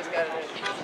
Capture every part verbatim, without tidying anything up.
just got it.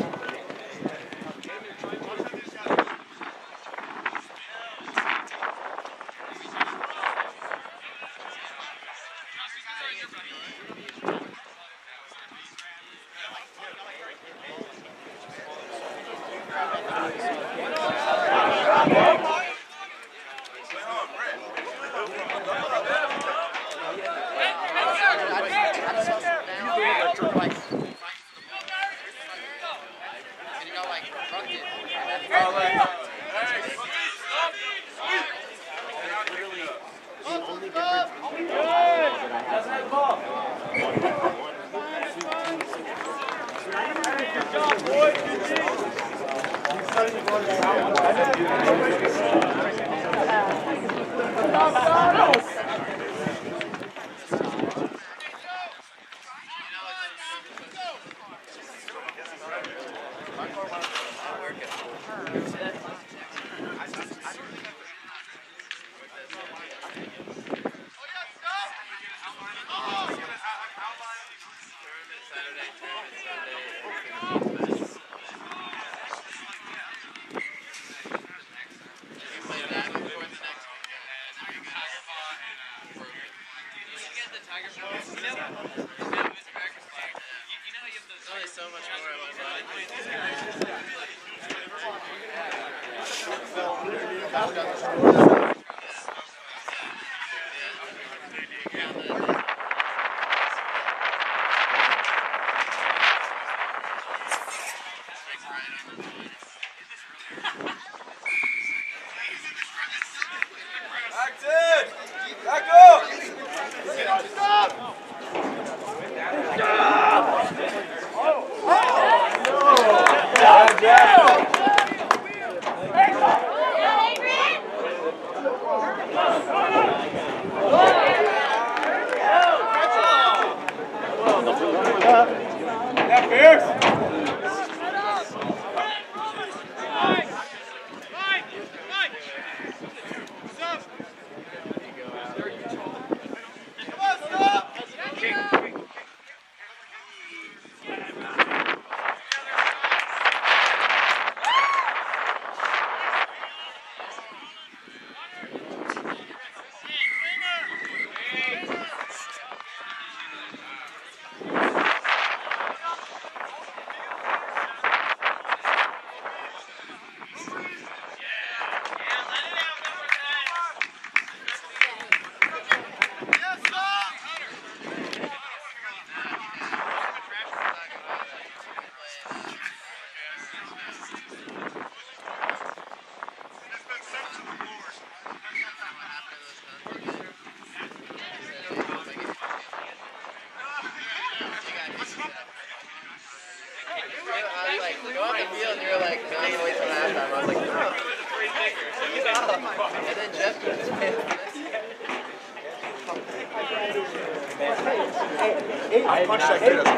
I punched that kid.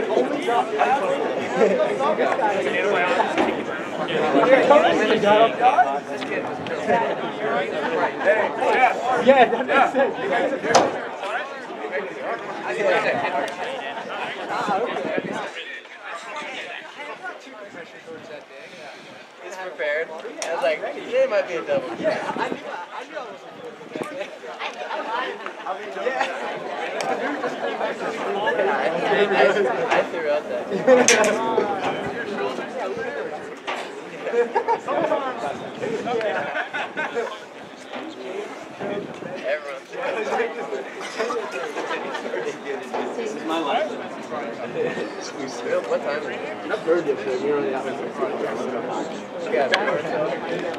Yeah, that makes sense. He's prepared. I was like, it might be a double. Yeah, I knew I knew I was yeah. I threw out that. Everyone. This is my life. What time is it? I've heard this, but you're only out. Yeah.